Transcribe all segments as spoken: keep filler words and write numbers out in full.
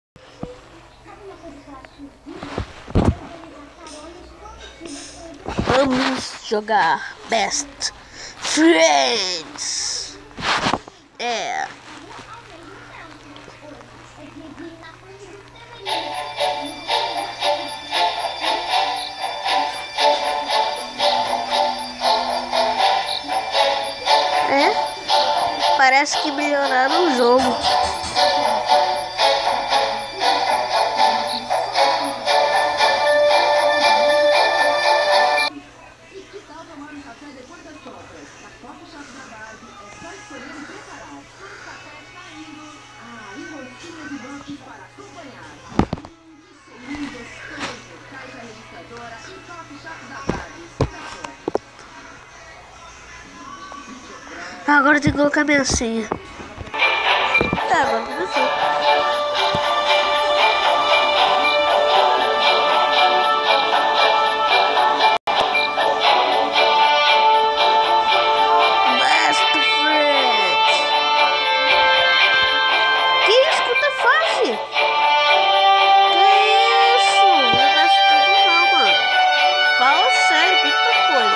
Vamos jogar Best Friends. É. É? Parece que melhoraram o jogo. Agora eu tenho que colocar minha senha. Tá, agora começou. Best Friends. Que isso? Quanta fase? Que isso? Não vai ficar não, mano. Fala sério, muita coisa.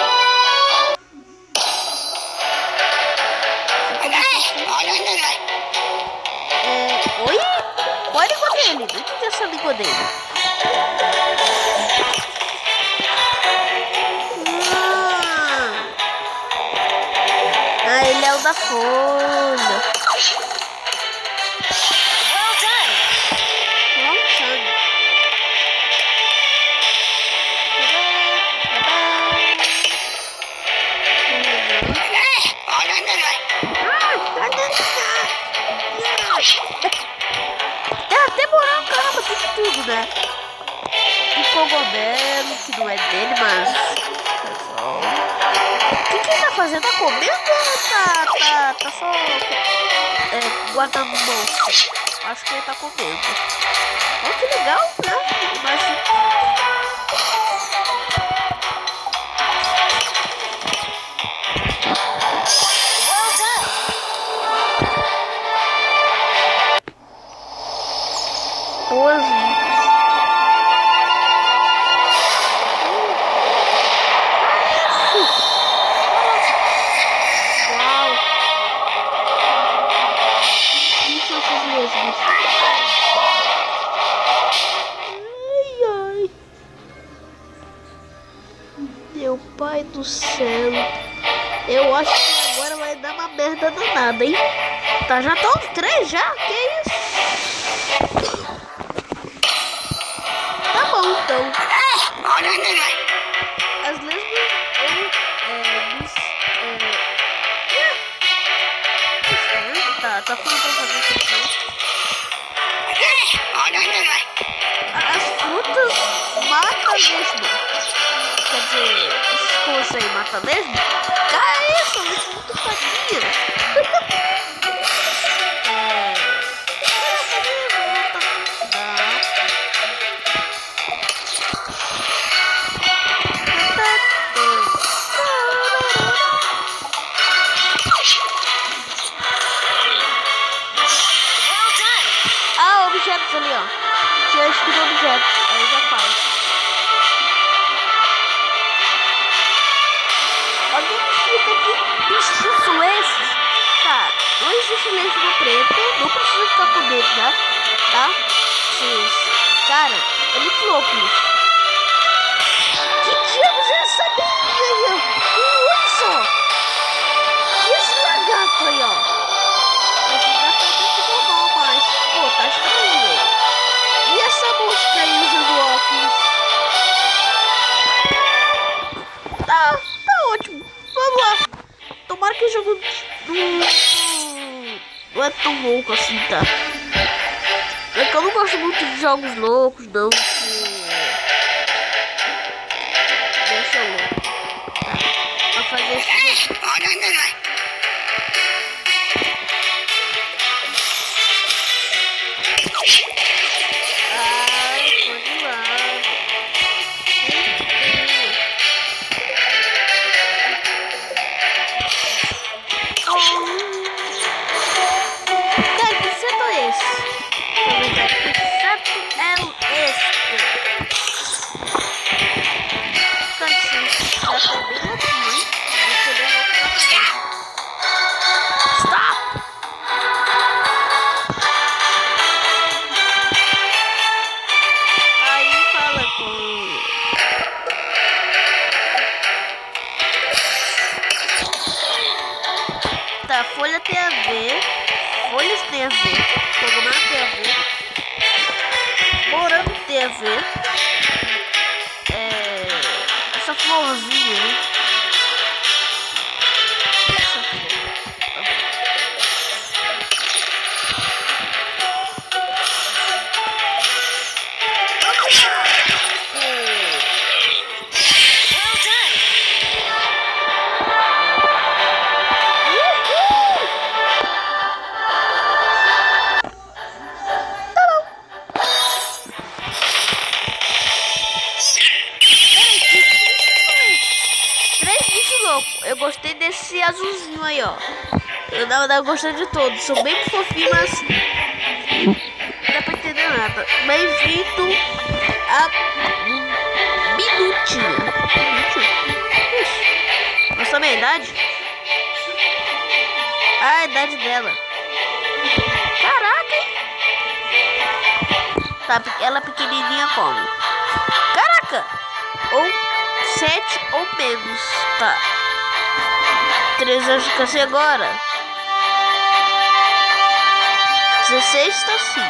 É, oi? Qual é a língua dele? Não entendi essa língua dele. Ah, ah ele é o da folha. Well done. Well done. É até moral, caramba, tem de tudo, né? Um cogumelo, que não é dele, mas... O que, que ele tá fazendo? Tá comendo ou tá, tá, tá só é, guardando no bolso? Acho que ele tá comendo. Olha que legal, né? Mas... doze. Uau. Isso é esses mesmos. Ai, ai. Meu pai do céu. Eu acho que agora vai dar uma merda danada, hein? Tá, já estão os três já? Que isso? Então, as lesmas ou é, bis, é, tá, tá falando pra fazer isso aqui. As frutas matam mesmo. Quer dizer, esses coisas aí matam mesmo? Cara, isso, isso é muito fadinha. Objetos ali, ó. Tinha escrito objetos. Aí já faz. Alguém me explica que bichos são esses? Tá, não existe lesma preta. Não precisa ficar com medo, né? Tá? Esses... Cara, é muito louco isso. Que diabos é essa menina aí, ó? Olha só. E esse lagarto aí, ó? Esse lagarto é muito normal, mas... Pô, tá estranho. E essa mosca aí usando óculos? Tá, tá ótimo. Vamos lá. Tomara que o jogo não, não é tão louco assim, tá? É que eu não gosto muito de jogos loucos, não. Que... Deixa eu louco. Tá. Pra fazer esse jogo. Cara, que setor é esse? ver é, essa florzinha, né? Essa flor. Eu gostei desse azulzinho aí, ó. Eu na verdade gostei de todos. São bem fofinhos, mas não dá pra entender nada. Bem-vindo a Minutinha. Ixi. Nossa, minha idade? Ah, a idade dela. Caraca, hein? Tá, ela pequenininha como? Caraca! Ou sete ou menos. Tá. treze anos que assim agora. dezesseis tá assim.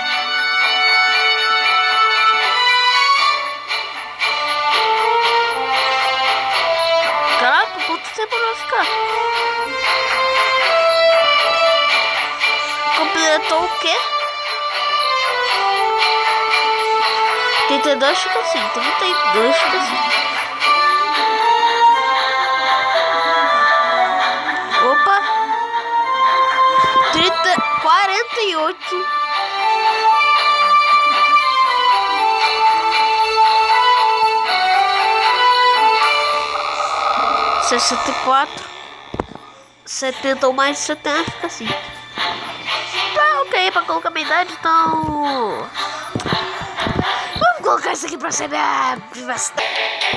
Caraca, quanto tempo vai ficar? Completou o quê? trinta e dois fica assim. trinta e dois fica assim. quarenta e oito. sessenta e quatro. setenta ou mais de setenta fica assim. Tá ok pra colocar minha idade, então vamos colocar isso aqui pra ser minha privacidade.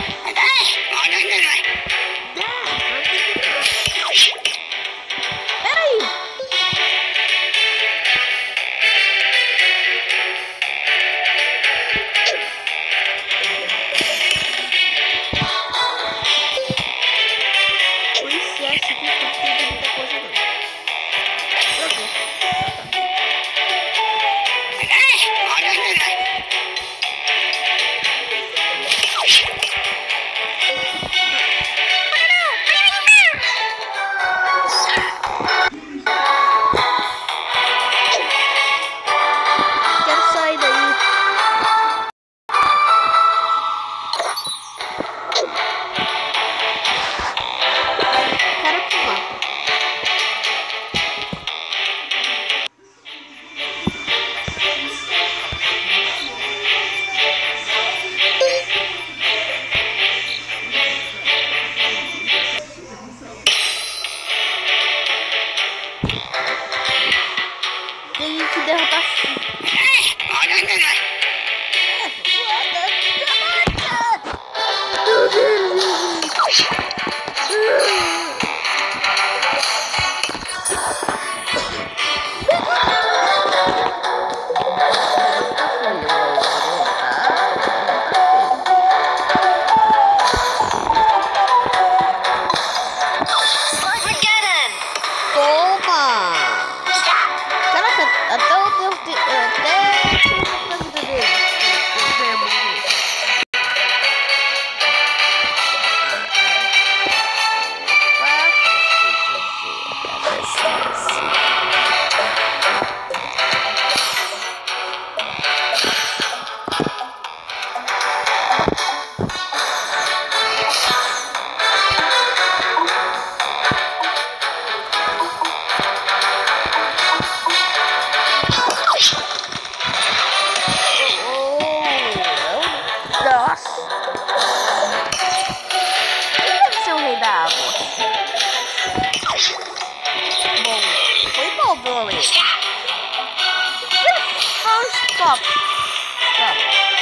Stop. Stop.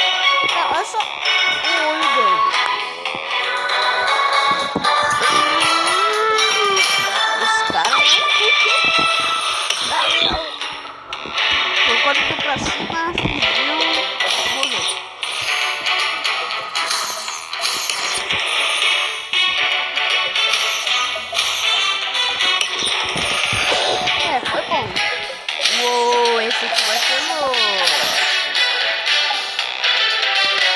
Tá, olha só o olho dele. Esse cara é um eu quando fui pra cima, pediu morrer. É, foi bom. Uou, esse aqui vai ser louco.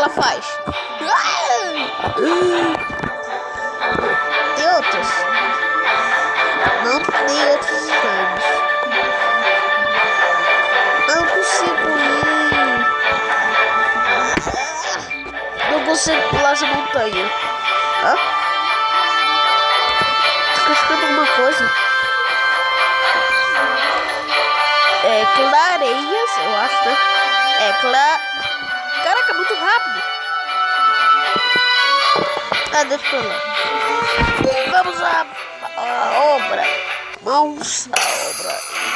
ela faz. Tem outros. Não tem outros danos. Não consigo ir. Não consigo pular essa montanha. Hã? Tô escutando alguma coisa. É clareias, eu acho, né? É cla... Caraca, muito rápido. Ah, deixa pra lá. Vamos à, à obra. Mãos à obra.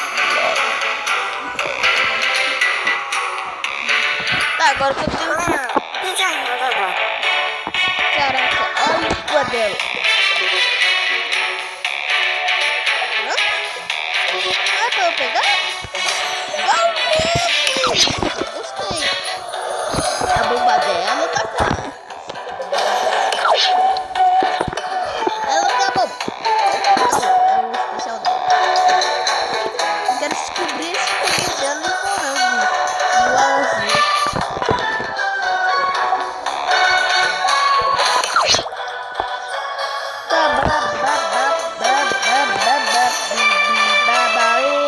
Tá, agora que eu tenho que... Caraca, olha o cu dela. Hã? Ah, pra eu pegar? Gostei. A bomba dela tá boa. Ela tá bom. Não, é o especial dela. Eu quero descobrir esse poder dela no morango. No azul. Tá braba, braba, braba, braba, braba.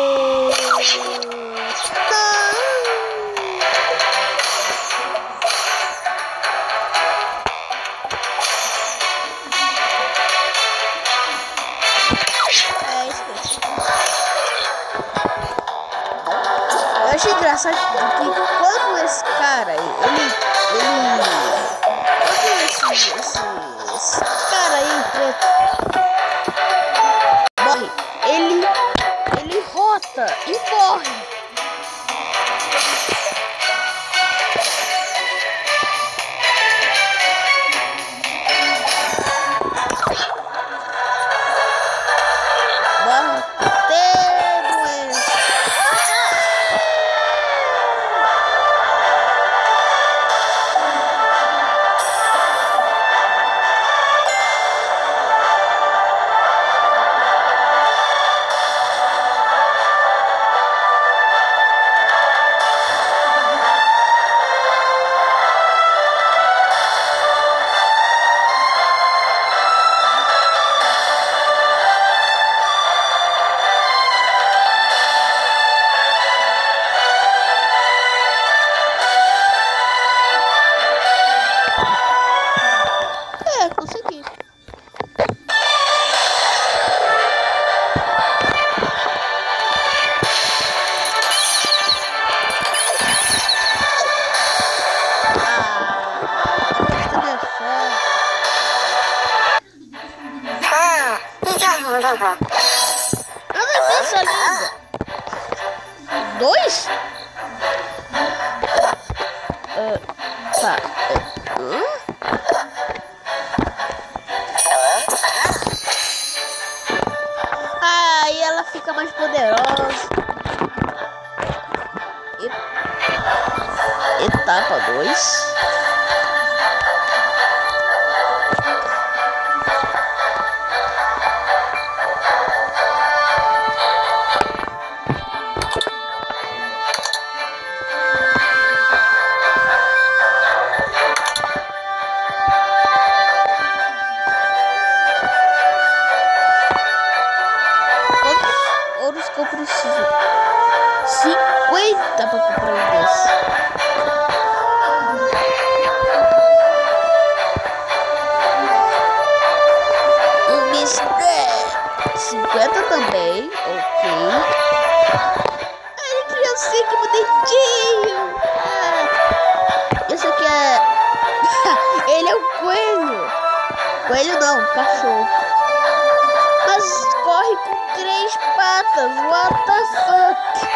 Eu achei engraçado que quando esse cara, ele, ele, quando esse, esse, esse cara aí preto morre, ele, ele rota e morre. Eu não tenho essa língua. Dois? Uh, tá. Uh. Ah, e ela fica mais poderosa. E... Etapa dois. Eu preciso cinquenta para comprar um desse. Um mister cinquenta também, ok. Ai, criancinha, que bonitinho. Ah, esse aqui é... Ele é um coelho. Coelho não, cachorro. Mas corre com três patas, what the fuck?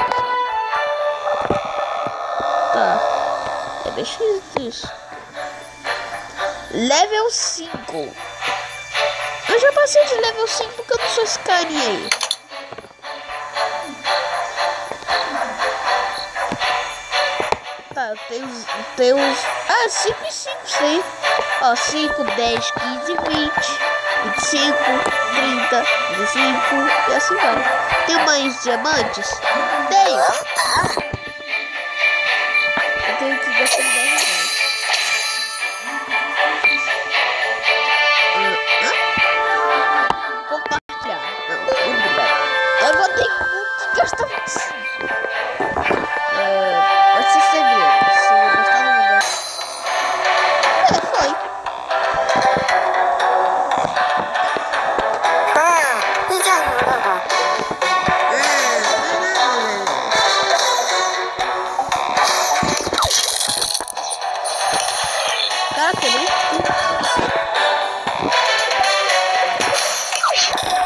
Tá, é deixa isso. Level cinco. Eu já passei de level cinco porque eu não sou esse carinha aí. Tá, eu tenho, tenho uns... Ah, cinco e cinco, sim. Ó, cinco, dez, quinze, vinte, vinte e cinco, trinta, vinte e cinco e assim vai. Tem mais diamantes? Tenho. Eu tenho que gastar dez reais.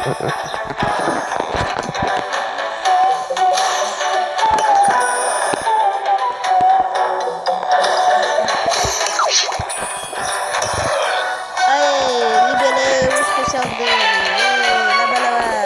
Aê, liberei o especial dele. Aê, lá, lá, lá.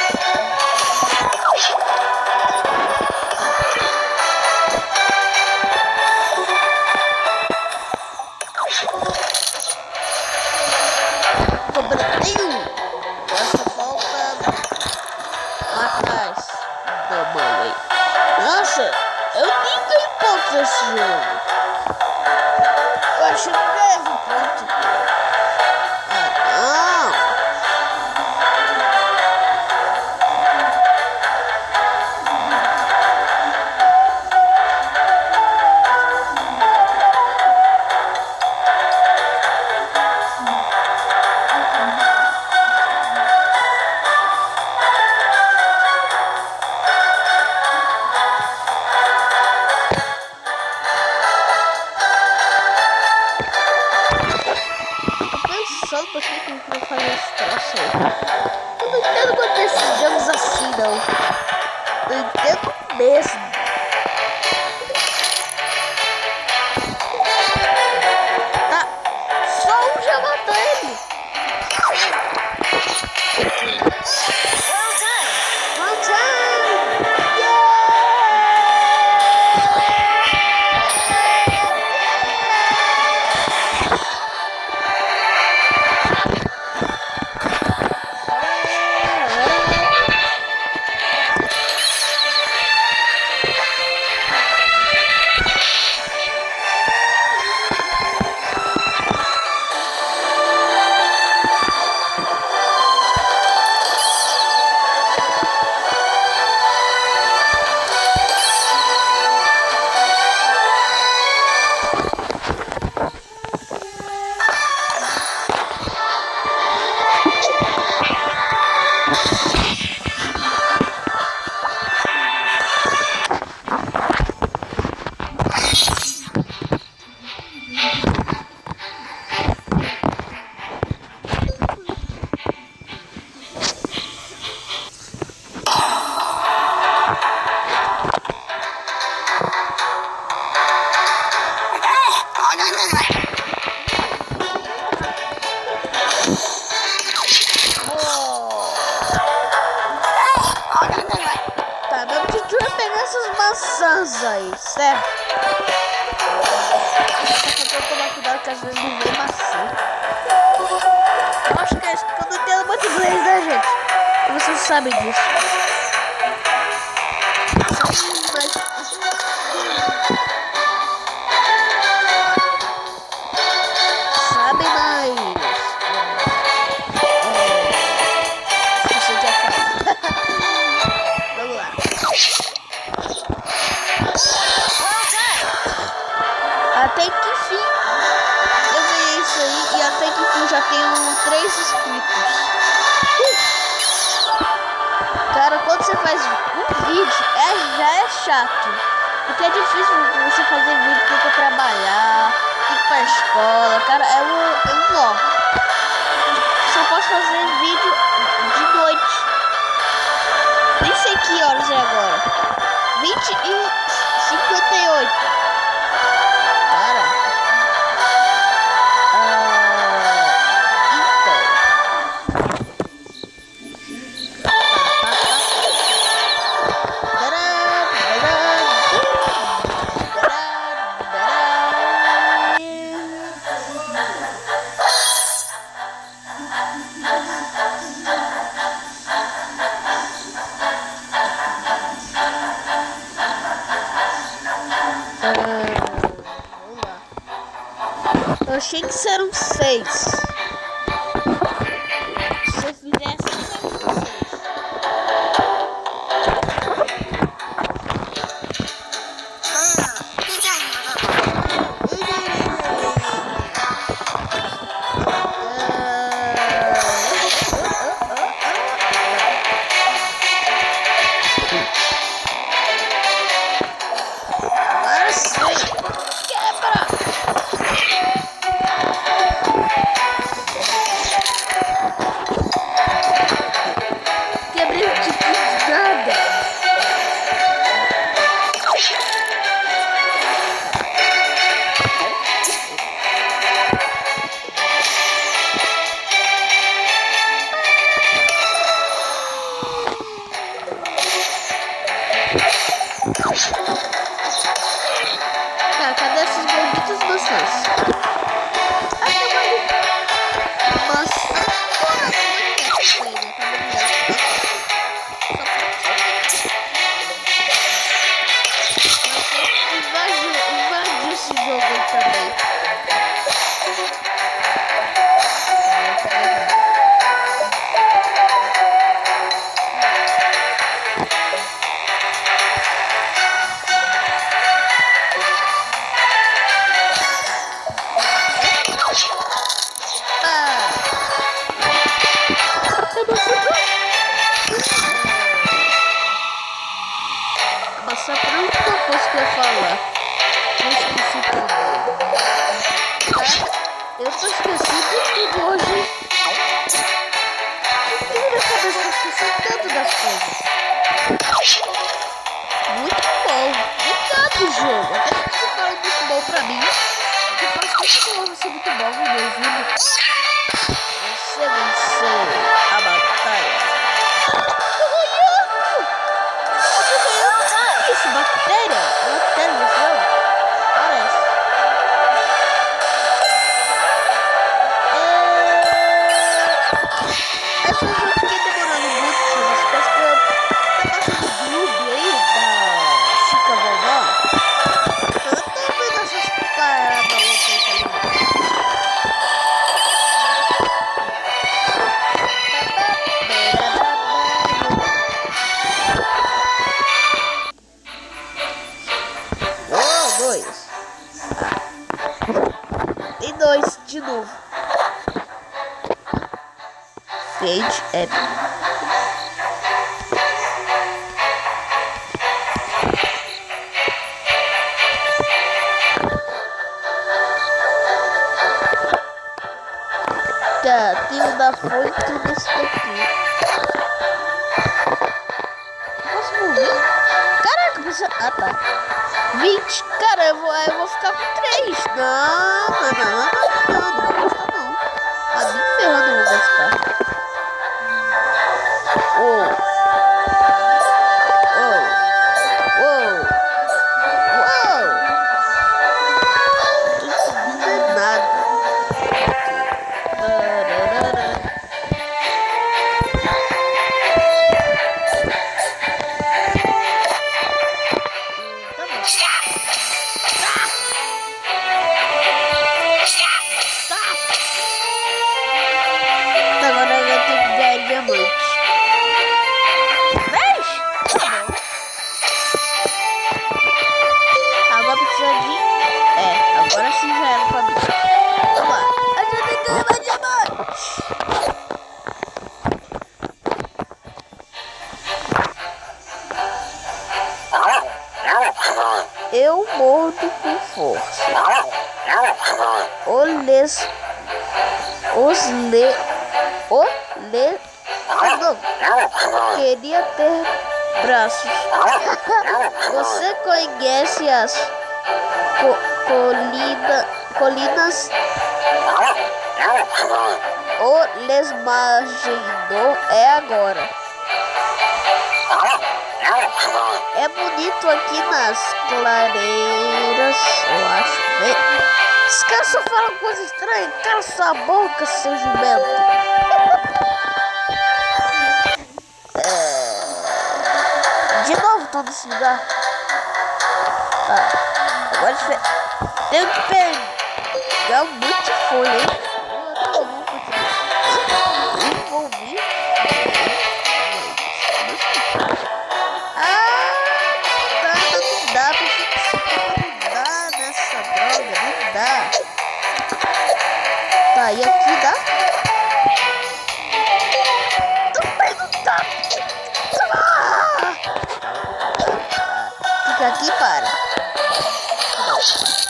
Cobradinho. Nossa, falta atrás da mãe. Nossa, eu nem ganhei pontos nesse jogo. Eu acho que ganhei pontos. Ah, não. Só um pouquinho pra fazer esse troço aí. Eu não entendo quanto esses jogos assim, não. Eu entendo mesmo. Tá. Só um já matou ele. Well done. Well done. Yeah. Tá, meu objetivo é pegar essas maçãs aí, certo? Só que eu tomar cuidado que às vezes não vem maçã. Eu acho que é isso, porque eu não entendo muito inglês, né, gente? Vocês sabem disso. Mas... Sabe mais... Até que enfim eu ganhei isso aí e até que enfim já tenho três inscritos. Uh! Cara, quando você faz um vídeo é, já é chato. Porque é difícil você fazer vídeo, tem que trabalhar, tem que ir pra escola. Cara, é um, é um nó. Só posso fazer vídeo de noite. Nem sei que horas é agora. vinte e cinquenta e oito. Eu achei que eram seis. Se eu fizesse, eram seis. Agora sim. Quebra. Tá, cadê essas malditas maçãs? Ah, tem uma ali. Maçã. Porra, como é que é essa coisa? Tá bem ligado? Só pra invadir, invadir esse jogo aí também. Maçã branca, depois que eu ia falar. Eu esqueci tudo. Tá? Eu tô esquecido de tudo hoje. Eu na cabeça, eu esqueci tanto das coisas. Muito bom. Obrigado, jogo. Até que você fala muito bom pra mim. Eu faço muito bom, você muito bom, meu filho. Você venceu a batalha. Isso, bactéria? Bactéria no jogo? Parece. É... Essa eu fiquei demorando muito, mas parece que eu tá passando Gloob aí da Chica Vovó. Eu tô vendo essas paradas loucas aí, tá ligado? Tem dois de novo. Fade é. Tá, tem o da foito nesse daqui. Posso morrer? Caraca, precisa. Ah, tá. vinte. Cara, eu vou, eu vou ficar com três. Não, não, não, não, não, não, não vou gostar não. Ah, nem ferrando eu vou gostar. Oh. Oh. Oh. Oh. Não tô entendendo nada. Eu mordo com força. Oles, os le, o le, não, queria ter braços. Você conhece as co, colina, colinas? O les imaginou é agora. É bonito aqui nas clareiras, eu acho. Esse cara só fala coisa estranha. Cala sua boca, seu jumento. É... De novo todo esse lugar. Tá. Agora tenho que pegar um monte de folha, hein? Envolvi. Tá, e aqui dá? Também não dá. Ah! Fica aqui, para. Não.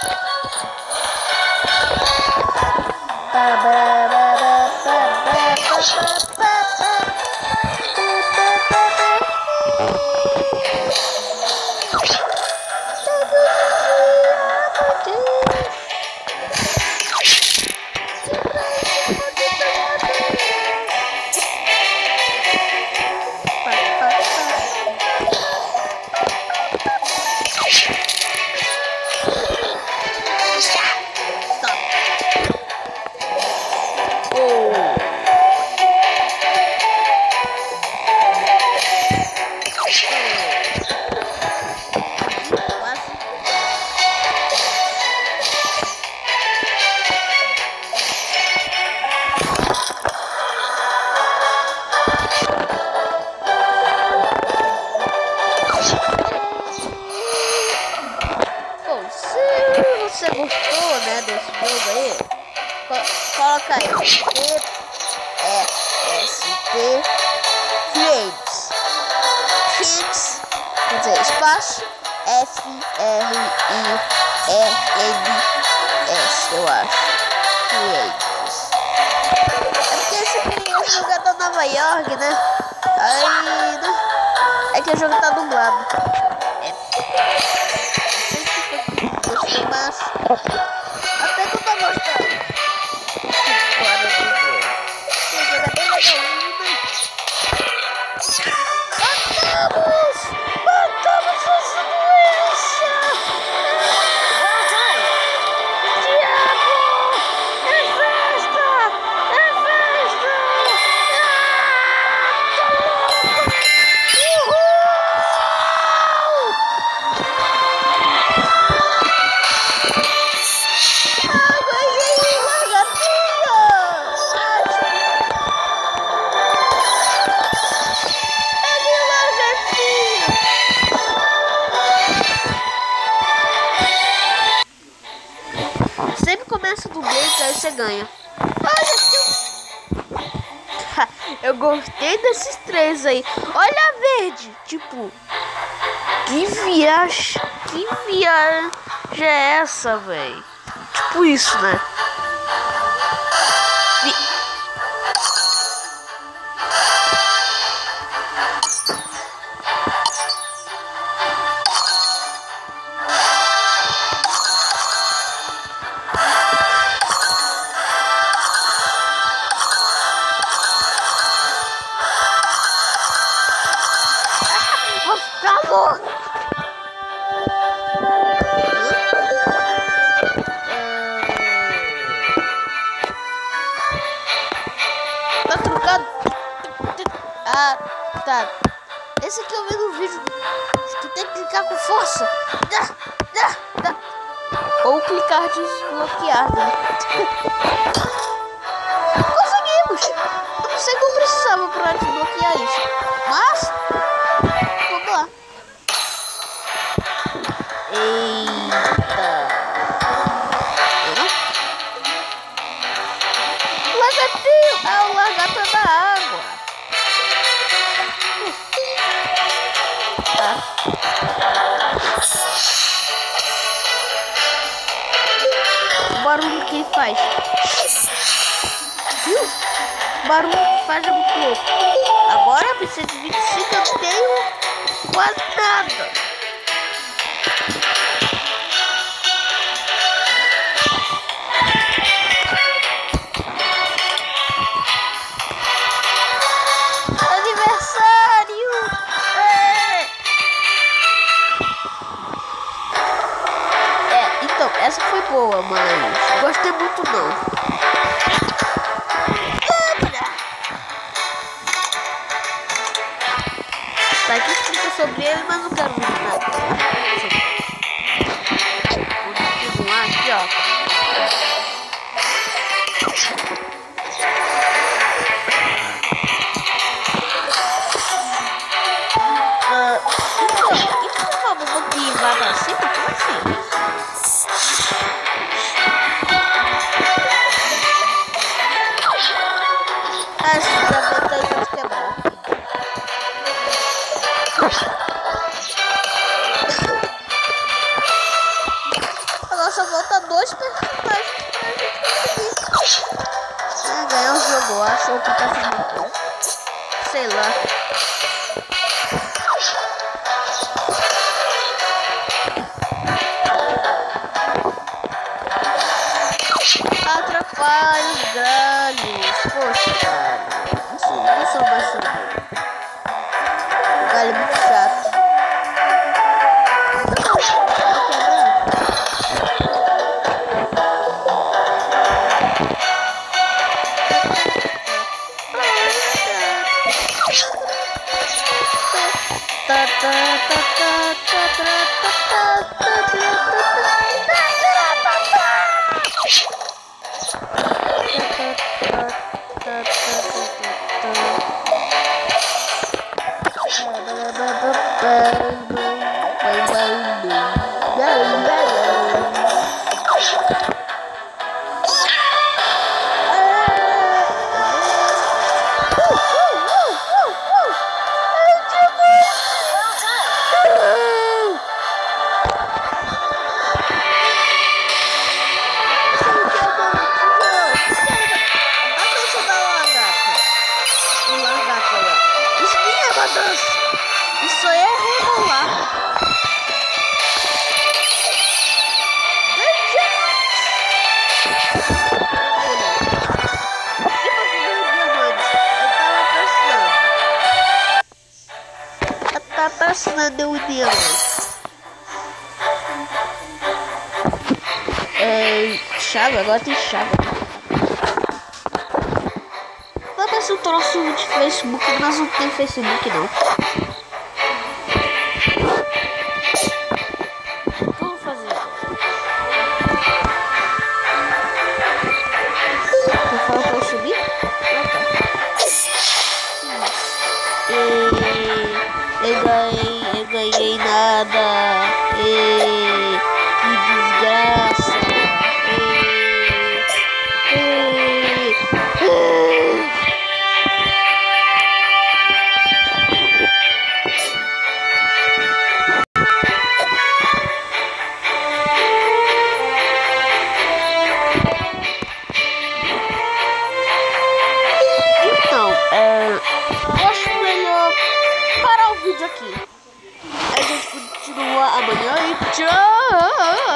Tá, espaço F R I E N S, eu acho. Creators. É porque esse jogo tá Nova York, né? Aí, né? É que o jogo tá dublado. É. Gostei mais. Até que eu tô gostando. Fora do jogo. O jogo é bem legalzinho, né? Matamos! Matamos essa doença! Diabo! É festa! É festa! Sempre começa do meio, aí você ganha. Olha, eu gostei desses três aí. Olha a verde, tipo, que viagem, que viagem é essa, velho? Tipo isso, né? Vi... Acabou! Tá trocado? Ah, tá. Esse aqui eu vi no vídeo. Tu tem que clicar com força. Dá, dá, dá. Ou clicar desbloquear, né? Conseguimos! Eu não sei como precisava pra desbloquear isso. Mas, vamos lá. Eita. Lagartinho! Ah, o lagarto é da água. Tá. O barulho que ele faz. Viu? O barulho que faz é muito louco. Agora, pra cento e vinte e cinco, eu tenho quase nada. Essa foi boa, mas gostei muito não. Tá aqui escrito sobre ele, mas não quero ver nada. Vou continuar aqui, ó. Uh, então, e por favor, vou que vai pra cima? Como assim? Ah, esse gaveta aí pode quebrar. Agora só falta dois personagens pra gente conseguir. Ah, ganhar um jogo, acho, ou que tá sendo. Sei lá. Atrapalha os galhos. Poxa, cara. Não sei, não sou mais sobre. Galho é muito chato. Tá, tá, tá, tá, tá, tá, tá, todas. Isso aí é regular. Tá passando o diamante. É, chave, agora tem chave. Vai aparecer um troço de Facebook, mas não tem Facebook não. O que eu vou fazer agora? Eu falo pra eu subir? Ah, tá. E... Eu ganhei, eu ganhei nada. E... Que desgraça. E... E... E... Então, é... eu acho melhor parar o vídeo aqui. A gente continua amanhã e tchau!